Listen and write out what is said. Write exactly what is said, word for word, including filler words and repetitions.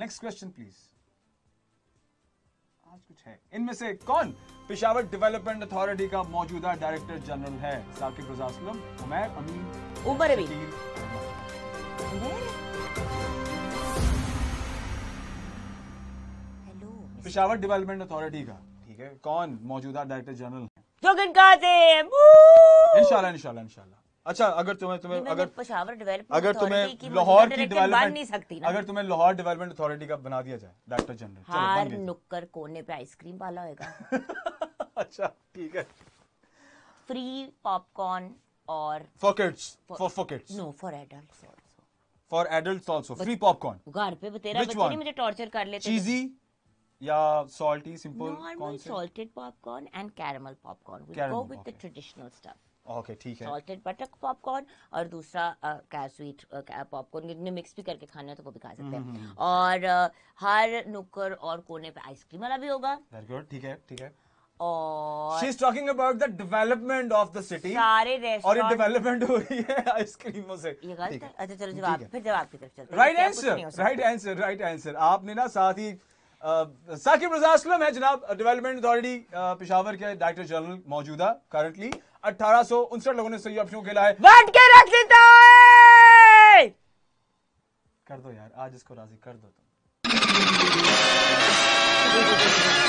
Next question please. आज कुछ है। इनमें से कौन पेशावर डेवलपमेंट अथॉरिटी का मौजूदा डायरेक्टर जनरल है? Saqib Raza Aslam, Umair Amin, Umar Amin. Hello, Peshawar development authority का, ठीक है, कौन मौजूदा डायरेक्टर जनरल है? जोगिन कासिम। इंशाल्लाह इंशाल्लाह इंशाल्लाह। अच्छा, अगर तुम्हें तुम्हें अगर पेशावर डेवलपमेंट अगर तुम्हें लाहौर की डेवलपमेंट अगर तुम्हें लाहौर डेवलपमेंट अथॉरिटी का बना दिया जाए डायरेक्टर जनरल, हर नुक्कड़ कोने पे आइसक्रीम वाला होगा। अच्छा ठीक है। फ्री पॉपकॉर्न और for kids, for for kids, no for adults also, for adults also free popcorn. घर पे तेरा बच्चे नहीं मुझे टॉर्चर कर लेते। चीजी या salty simple? Normal salted popcorn and caramel popcorn, we go with the traditional stuff. Okay ठीक है। सॉल्टेड बटर पॉपकॉर्न और दूसरा क्या स्वीट पॉपकॉर्न में मिक्स भी करके खाना है तो वो भी खा सकते हैं। और uh, हर नुक्कड़ और कोने पे आइसक्रीम वाला भी होगा। वेरी गुड, ठीक है ठीक है। और she is talking about the development of the city. सारे रेस्टोरेंट, और ये डेवलपमेंट हो रही है आइसक्रीमों से। ये गलत है। अच्छा चलो जवाब, फिर जवाब की तरफ चलते हैं। Right answer, right answer, right answer. आपने ना साथ ही साकिब रजा असलम है जनाब, डेवलपमेंट अथॉरिटी पेशावर के डायरेक्टर जनरल मौजूदा करंटली। अठारह सौ उनसठ लोगों ने सही ऑप्शन को खेला है। बांट के रख देता है। कर दो यार, आज इसको राजी कर दो तुम।